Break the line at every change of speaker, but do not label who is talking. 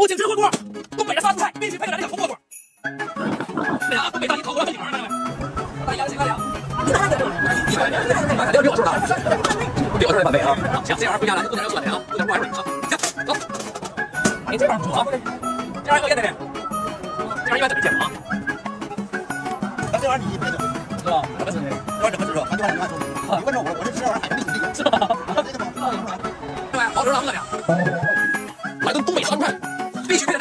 如精致火锅，东北的杀猪菜必须配着咱这个红火锅。对呀，东北大营烤锅很顶儿，大家谁看呀？100六是吧？6翻倍啊！行，这玩意儿回家来，不点要酸的啊，不点不玩味啊。行，走。哎，这玩意儿不错啊，这玩意儿多少钱的？这玩意儿100怎么减啊？
咱这玩意儿你别整，
是吧？怎么吃的？
这玩意儿怎么吃啊？咱就按你按说，你问着我这吃这玩意儿海没你
是吧？
这个吗？
这玩意儿好吃了，我感觉。来顿东北酸菜，必须的。